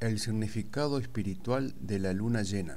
El significado espiritual de la luna llena.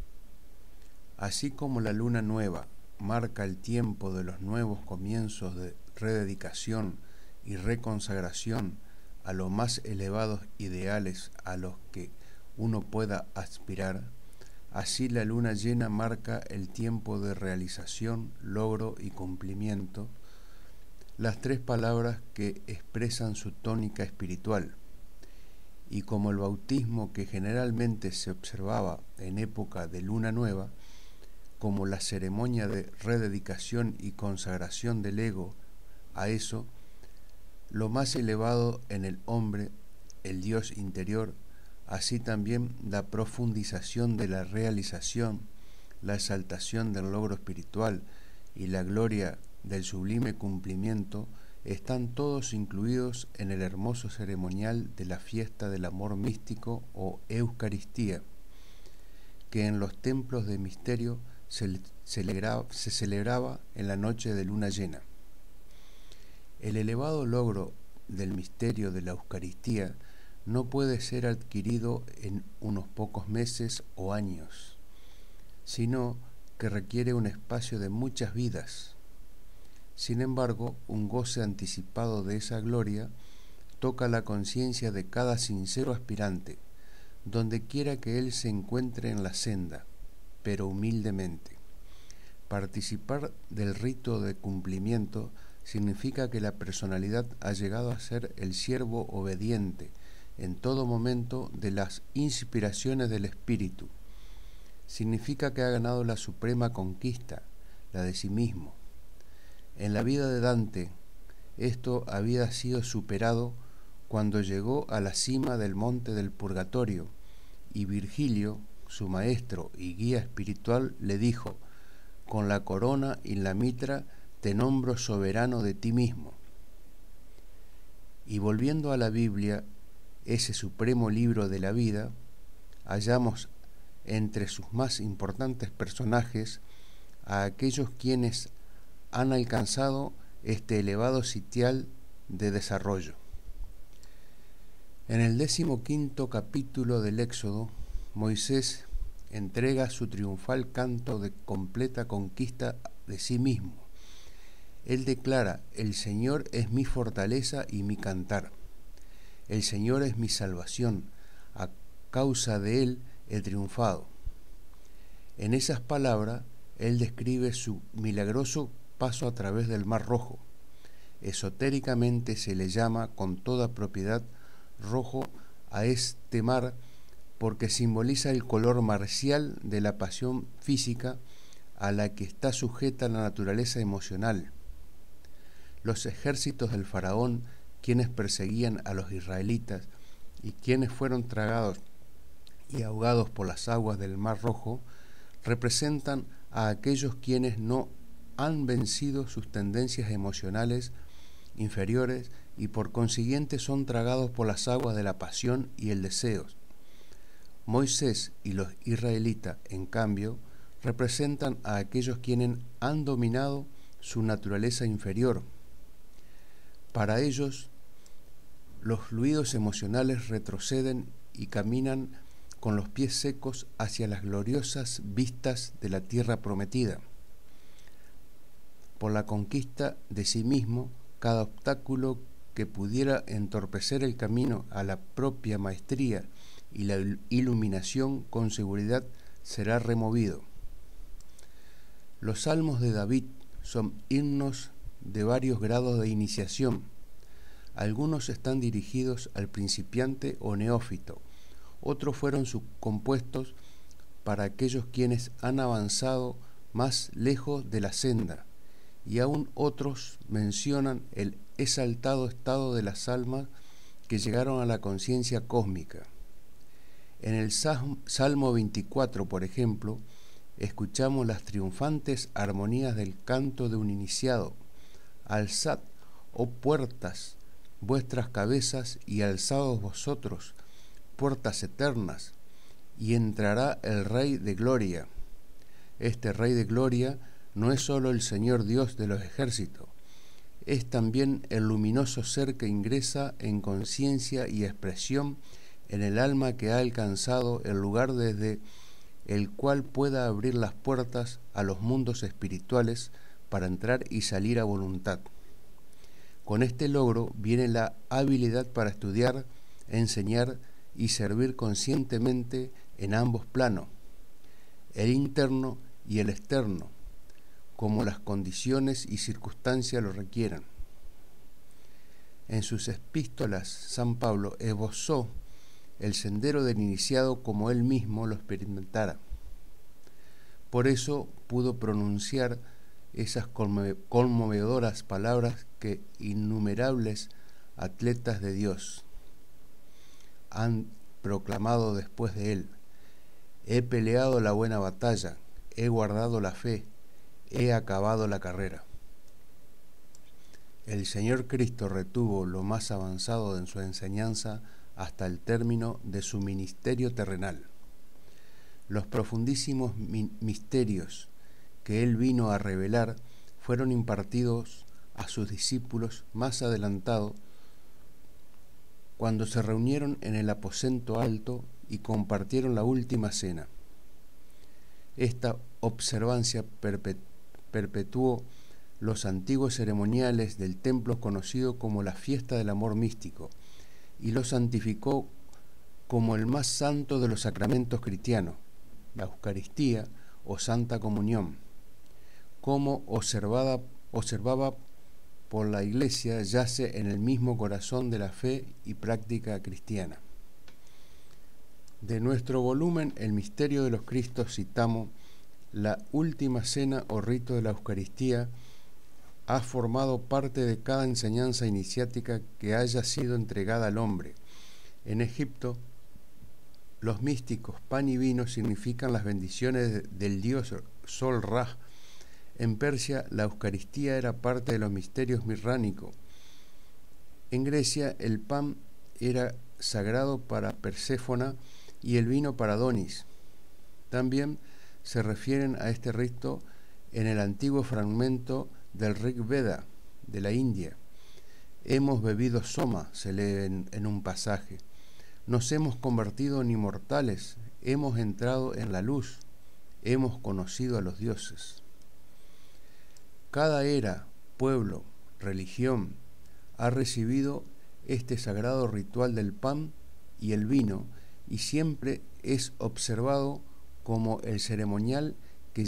Así como la luna nueva marca el tiempo de los nuevos comienzos de rededicación y reconsagración a los más elevados ideales a los que uno pueda aspirar, así la luna llena marca el tiempo de realización, logro y cumplimiento, las tres palabras que expresan su tónica espiritual. Y como el bautismo que generalmente se observaba en época de luna nueva, como la ceremonia de rededicación y consagración del ego a eso, lo más elevado en el hombre, el Dios interior, así también la profundización de la realización, la exaltación del logro espiritual y la gloria del sublime cumplimiento, están todos incluidos en el hermoso ceremonial de la fiesta del amor místico o Eucaristía, que en los templos de misterio se celebraba en la noche de luna llena. El elevado logro del misterio de la Eucaristía no puede ser adquirido en unos pocos meses o años, sino que requiere un espacio de muchas vidas. Sin embargo, un goce anticipado de esa gloria toca la conciencia de cada sincero aspirante, donde quiera que él se encuentre en la senda, pero humildemente. Participar del rito de cumplimiento significa que la personalidad ha llegado a ser el siervo obediente en todo momento de las inspiraciones del Espíritu. Significa que ha ganado la suprema conquista, la de sí mismo. En la vida de Dante, esto había sido superado cuando llegó a la cima del monte del Purgatorio, y Virgilio, su maestro y guía espiritual, le dijo: «Con la corona y la mitra te nombro soberano de ti mismo». Y volviendo a la Biblia, ese supremo libro de la vida, hallamos entre sus más importantes personajes a aquellos quienes han alcanzado este elevado sitial de desarrollo. En el 15º capítulo del Éxodo, Moisés entrega su triunfal canto de completa conquista de sí mismo. Él declara: «El Señor es mi fortaleza y mi cantar. El Señor es mi salvación, a causa de Él he triunfado». En esas palabras, Él describe su milagroso paso a través del Mar Rojo. Esotéricamente se le llama con toda propiedad rojo a este mar porque simboliza el color marcial de la pasión física a la que está sujeta la naturaleza emocional. Los ejércitos del faraón, quienes perseguían a los israelitas y quienes fueron tragados y ahogados por las aguas del Mar Rojo, representan a aquellos quienes no han vencido sus tendencias emocionales inferiores y por consiguiente son tragados por las aguas de la pasión y el deseo. Moisés y los israelitas, en cambio, representan a aquellos quienes han dominado su naturaleza inferior. Para ellos, los fluidos emocionales retroceden y caminan con los pies secos hacia las gloriosas vistas de la tierra prometida. Por la conquista de sí mismo, cada obstáculo que pudiera entorpecer el camino a la propia maestría y la iluminación con seguridad será removido. Los salmos de David son himnos de varios grados de iniciación. Algunos están dirigidos al principiante o neófito, otros fueron compuestos para aquellos quienes han avanzado más lejos de la senda, y aún otros mencionan el exaltado estado de las almas que llegaron a la conciencia cósmica. En el Salmo 24, por ejemplo, escuchamos las triunfantes armonías del canto de un iniciado: «Alzad, oh puertas, vuestras cabezas, y alzados vosotros, puertas eternas, y entrará el Rey de Gloria». Este Rey de Gloria no es solo el Señor Dios de los ejércitos, es también el luminoso ser que ingresa en conciencia y expresión en el alma que ha alcanzado el lugar desde el cual pueda abrir las puertas a los mundos espirituales para entrar y salir a voluntad. Con este logro viene la habilidad para estudiar, enseñar y servir conscientemente en ambos planos, el interno y el externo, como las condiciones y circunstancias lo requieran. En sus epístolas, San Pablo esbozó el sendero del iniciado como él mismo lo experimentara. Por eso pudo pronunciar esas conmovedoras palabras que innumerables atletas de Dios han proclamado después de él: he peleado la buena batalla, he guardado la fe, he acabado la carrera. El Señor Cristo retuvo lo más avanzado en su enseñanza hasta el término de su ministerio terrenal. Los profundísimos misterios que él vino a revelar fueron impartidos a sus discípulos más adelantado, cuando se reunieron en el aposento alto y compartieron la última cena. Esta observancia perpetuó los antiguos ceremoniales del templo conocido como la fiesta del amor místico y lo santificó como el más santo de los sacramentos cristianos, la Eucaristía o Santa Comunión, como observaba por la Iglesia, yace en el mismo corazón de la fe y práctica cristiana. De nuestro volumen El misterio de los Cristos citamos: la última cena o rito de la Eucaristía ha formado parte de cada enseñanza iniciática que haya sido entregada al hombre. En Egipto, los místicos pan y vino significan las bendiciones del dios Sol Ra. En Persia, la Eucaristía era parte de los misterios mirránicos. En Grecia, el pan era sagrado para Perséfona y el vino para Adonis. También se refieren a este rito en el antiguo fragmento del Rig Veda de la India. Hemos bebido soma, se lee en un pasaje. Nos hemos convertido en inmortales, hemos entrado en la luz, hemos conocido a los dioses. Cada era, pueblo, religión ha recibido este sagrado ritual del pan y el vino y siempre es observado como el ceremonial que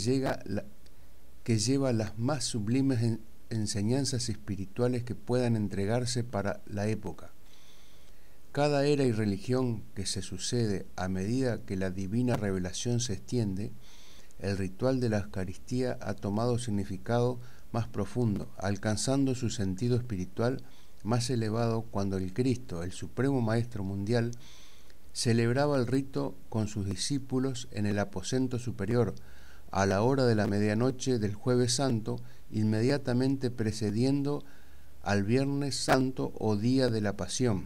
lleva las más sublimes enseñanzas espirituales que puedan entregarse para la época. Cada era y religión que se sucede a medida que la divina revelación se extiende, el ritual de la Eucaristía ha tomado significado más profundo, alcanzando su sentido espiritual más elevado cuando el Cristo, el Supremo Maestro Mundial, celebraba el rito con sus discípulos en el aposento superior, a la hora de la medianoche del Jueves Santo, inmediatamente precediendo al Viernes Santo o Día de la Pasión.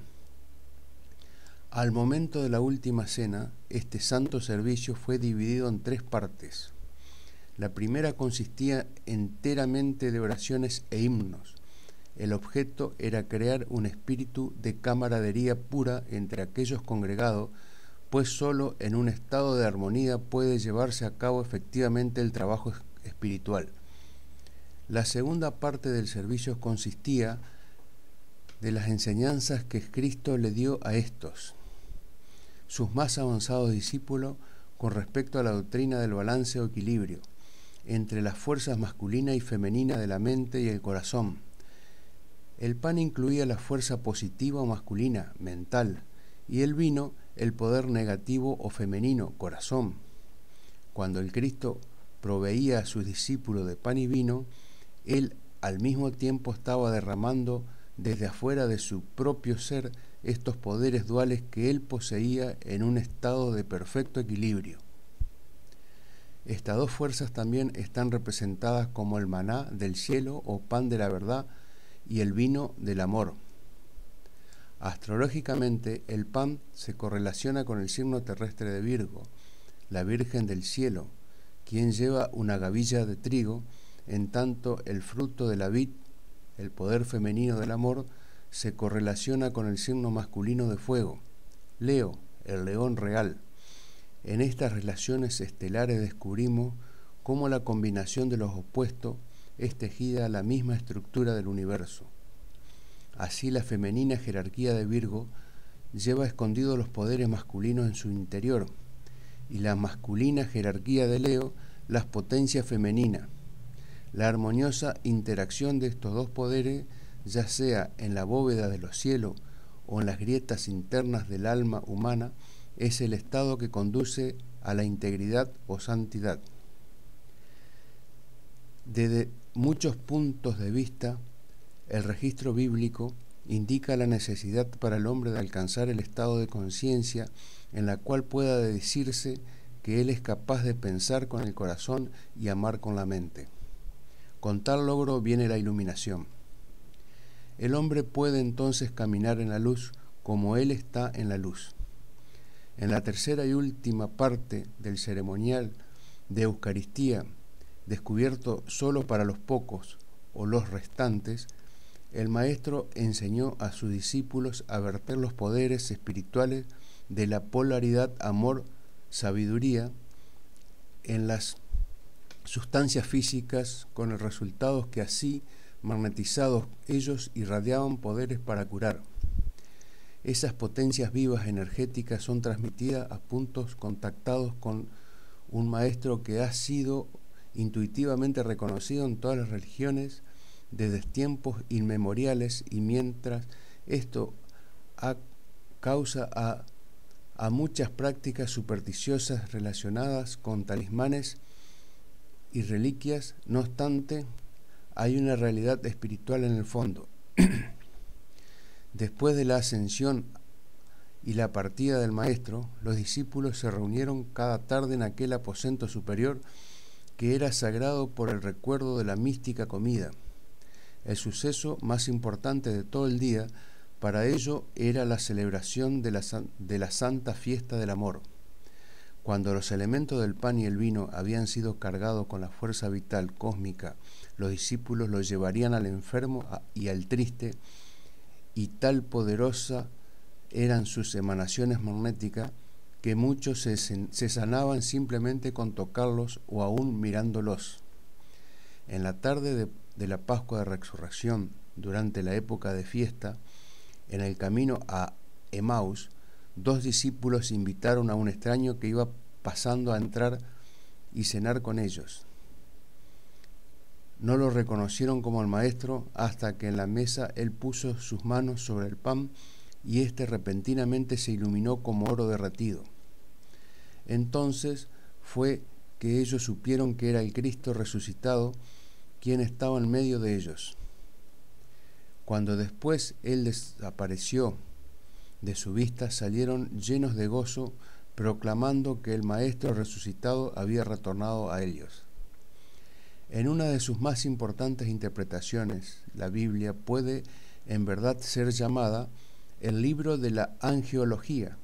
Al momento de la última cena, este santo servicio fue dividido en 3 partes. La primera consistía enteramente de oraciones e himnos. El objeto era crear un espíritu de camaradería pura entre aquellos congregados, pues solo en un estado de armonía puede llevarse a cabo efectivamente el trabajo espiritual. La segunda parte del servicio consistía de las enseñanzas que Cristo le dio a estos, sus más avanzados discípulos, con respecto a la doctrina del balance o equilibrio entre las fuerzas masculina y femenina de la mente y el corazón. El pan incluía la fuerza positiva o masculina, mental, y el vino el poder negativo o femenino, corazón. Cuando el Cristo proveía a sus discípulos de pan y vino, él al mismo tiempo estaba derramando desde afuera de su propio ser estos poderes duales que él poseía en un estado de perfecto equilibrio. Estas 2 fuerzas también están representadas como el maná del cielo o pan de la verdad y el vino del amor. Astrológicamente, el pan se correlaciona con el signo terrestre de Virgo, la Virgen del Cielo, quien lleva una gavilla de trigo, en tanto el fruto de la vid, el poder femenino del amor, se correlaciona con el signo masculino de fuego, Leo, el león real. En estas relaciones estelares descubrimos cómo la combinación de los opuestos es tejida a la misma estructura del universo. Así la femenina jerarquía de Virgo lleva escondidos los poderes masculinos en su interior, y la masculina jerarquía de Leo las potencias femeninas. La armoniosa interacción de estos dos poderes, ya sea en la bóveda de los cielos o en las grietas internas del alma humana, es el estado que conduce a la integridad o santidad. Desde muchos puntos de vista, el registro bíblico indica la necesidad para el hombre de alcanzar el estado de conciencia en la cual pueda decirse que él es capaz de pensar con el corazón y amar con la mente. Con tal logro viene la iluminación. El hombre puede entonces caminar en la luz como él está en la luz. En la tercera y última parte del ceremonial de Eucaristía, descubierto solo para los pocos o los restantes, el Maestro enseñó a sus discípulos a verter los poderes espirituales de la polaridad amor-sabiduría en las sustancias físicas, con el resultado que así, magnetizados, ellos irradiaban poderes para curar. Esas potencias vivas energéticas son transmitidas a puntos contactados con un Maestro que ha sido intuitivamente reconocido en todas las religiones desde tiempos inmemoriales, y mientras esto causa a muchas prácticas supersticiosas relacionadas con talismanes y reliquias, no obstante, hay una realidad espiritual en el fondo. Después de la ascensión y la partida del Maestro, los discípulos se reunieron cada tarde en aquel aposento superior que era sagrado por el recuerdo de la mística comida. El suceso más importante de todo el día para ello era la celebración de la santa fiesta del amor. Cuando los elementos del pan y el vino habían sido cargados con la fuerza vital cósmica, los discípulos los llevarían al enfermo y al triste, y tal poderosa eran sus emanaciones magnéticas que muchos se sanaban simplemente con tocarlos o aún mirándolos. En la tarde de la Pascua de Resurrección, durante la época de fiesta, en el camino a Emaús, dos discípulos invitaron a un extraño que iba pasando a entrar y cenar con ellos. No lo reconocieron como el Maestro hasta que en la mesa él puso sus manos sobre el pan y éste repentinamente se iluminó como oro derretido. Entonces fue que ellos supieron que era el Cristo resucitado quien estaba en medio de ellos. Cuando después él desapareció de su vista, salieron llenos de gozo, proclamando que el Maestro resucitado había retornado a ellos. En una de sus más importantes interpretaciones, la Biblia puede en verdad ser llamada el libro de la angeología.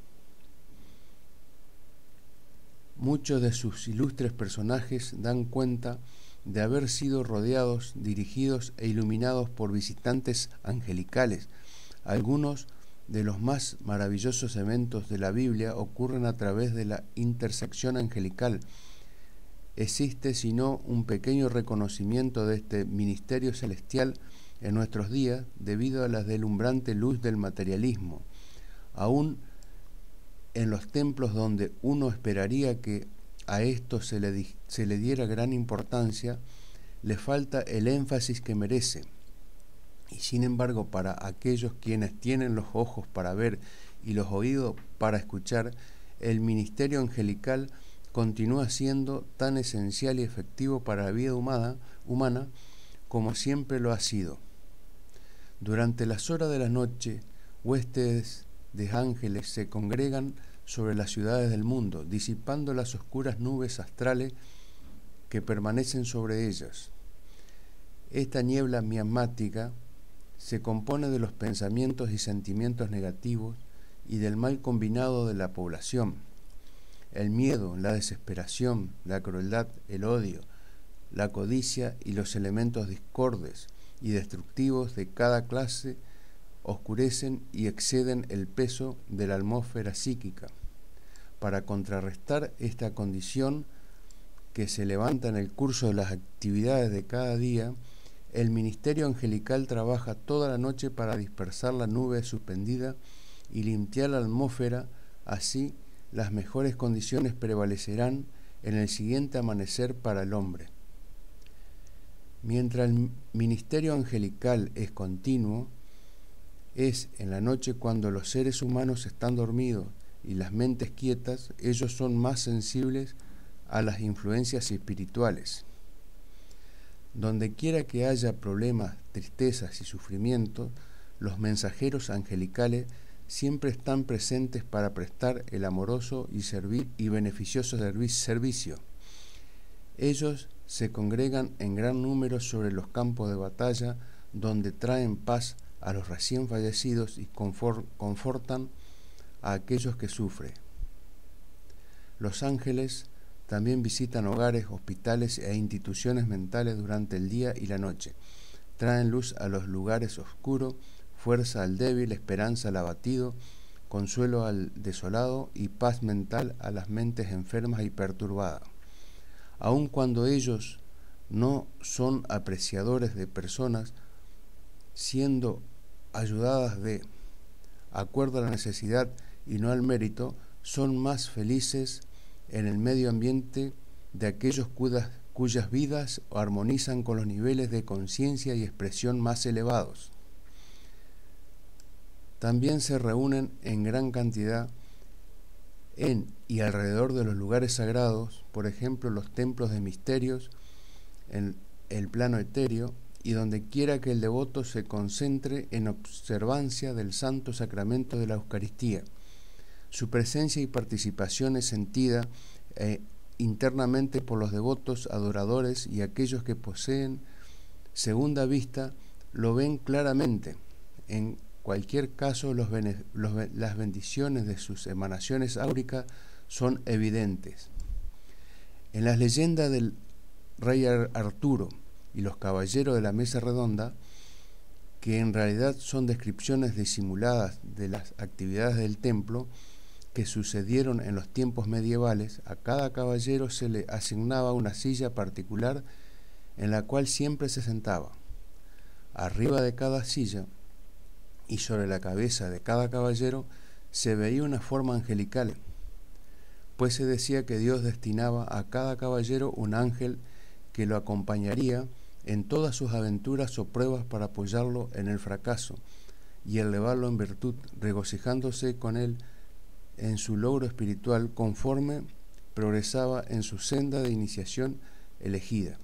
Muchos de sus ilustres personajes dan cuenta de haber sido rodeados, dirigidos e iluminados por visitantes angelicales. Algunos de los más maravillosos eventos de la Biblia ocurren a través de la intersección angelical. Existe sino un pequeño reconocimiento de este ministerio celestial en nuestros días debido a la deslumbrante luz del materialismo. Aún en los templos donde uno esperaría que a esto se le diera gran importancia, le falta el énfasis que merece. Y sin embargo, para aquellos quienes tienen los ojos para ver y los oídos para escuchar, el ministerio angelical continúa siendo tan esencial y efectivo para la vida humana como siempre lo ha sido. Durante las horas de la noche, huestes de ángeles se congregan sobre las ciudades del mundo, disipando las oscuras nubes astrales que permanecen sobre ellas. Esta niebla miasmática se compone de los pensamientos y sentimientos negativos y del mal combinado de la población. El miedo, la desesperación, la crueldad, el odio, la codicia y los elementos discordes y destructivos de cada clase oscurecen y exceden el peso de la atmósfera psíquica. Para contrarrestar esta condición que se levanta en el curso de las actividades de cada día, el ministerio angelical trabaja toda la noche para dispersar la nube suspendida y limpiar la atmósfera. Así, las mejores condiciones prevalecerán en el siguiente amanecer para el hombre. Mientras el ministerio angelical es continuo, es en la noche cuando los seres humanos están dormidos y las mentes quietas, ellos son más sensibles a las influencias espirituales. Donde quiera que haya problemas, tristezas y sufrimientos, los mensajeros angelicales siempre están presentes para prestar el amoroso y beneficioso servicio. Ellos se congregan en gran número sobre los campos de batalla, donde traen paz a los recién fallecidos y confortan a aquellos que sufren. Los ángeles también visitan hogares, hospitales e instituciones mentales durante el día y la noche. Traen luz a los lugares oscuros, fuerza al débil, esperanza al abatido, consuelo al desolado y paz mental a las mentes enfermas y perturbadas. Aun cuando ellos no son apreciadores de personas, siendo ayudadas de acuerdo a la necesidad y no al mérito, son más felices en el medio ambiente de aquellos cuyas vidas armonizan con los niveles de conciencia y expresión más elevados. También se reúnen en gran cantidad en y alrededor de los lugares sagrados, por ejemplo los templos de misterios, en el plano etéreo, y donde quiera que el devoto se concentre en observancia del santo sacramento de la Eucaristía. Su presencia y participación es sentida internamente por los devotos, adoradores y aquellos que poseen segunda vista, lo ven claramente. En cualquier caso, las bendiciones de sus emanaciones áuricas son evidentes. En las leyendas del rey Arturo y los caballeros de la mesa redonda, que en realidad son descripciones disimuladas de las actividades del templo que sucedieron en los tiempos medievales, a cada caballero se le asignaba una silla particular en la cual siempre se sentaba. Arriba de cada silla y sobre la cabeza de cada caballero se veía una forma angelical, pues se decía que Dios destinaba a cada caballero un ángel que lo acompañaría en todas sus aventuras o pruebas para apoyarlo en el fracaso y elevarlo en virtud, regocijándose con él en su logro espiritual conforme progresaba en su senda de iniciación elegida.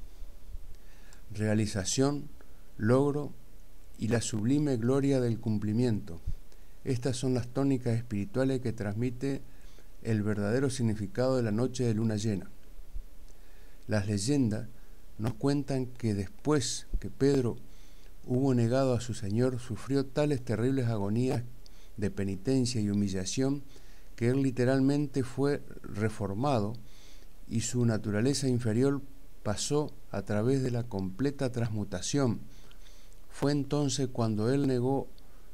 Realización, logro y la sublime gloria del cumplimiento. Estas son las tónicas espirituales que transmite el verdadero significado de la noche de luna llena. Las leyendas nos cuentan que después que Pedro hubo negado a su Señor, sufrió tales terribles agonías de penitencia y humillación que él literalmente fue reformado y su naturaleza inferior pasó a través de la completa transmutación. Fue entonces cuando él llegó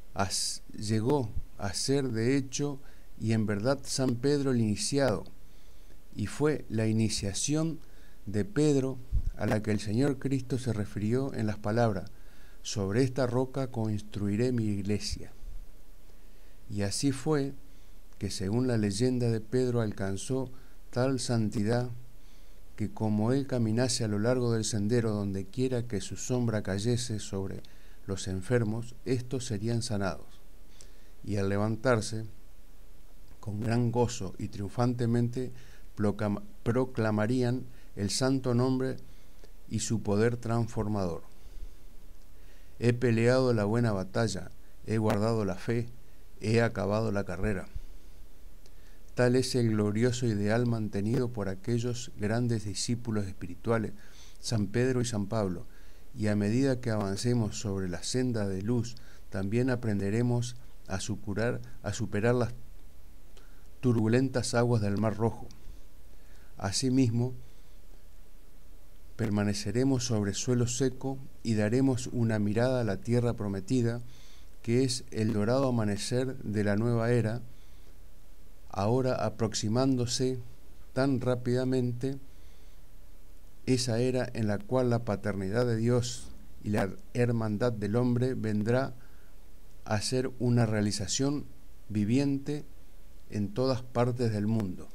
a ser de hecho y en verdad San Pedro el iniciado, y fue la iniciación de Pedro a la que el Señor Cristo se refirió en las palabras: sobre esta roca construiré mi iglesia. Y así fue que, según la leyenda de Pedro, alcanzó tal santidad que como él caminase a lo largo del sendero, donde quiera que su sombra cayese sobre los enfermos, estos serían sanados. Y al levantarse, con gran gozo y triunfantemente proclamarían el santo nombre y su poder transformador. He peleado la buena batalla, he guardado la fe, he acabado la carrera. Tal es el glorioso ideal mantenido por aquellos grandes discípulos espirituales, San Pedro y San Pablo, y a medida que avancemos sobre la senda de luz, también aprenderemos a superar las turbulentas aguas del Mar Rojo. Asimismo, permaneceremos sobre suelo seco y daremos una mirada a la tierra prometida, que es el dorado amanecer de la nueva era, ahora aproximándose tan rápidamente esa era en la cual la paternidad de Dios y la hermandad del hombre vendrá a ser una realización viviente en todas partes del mundo.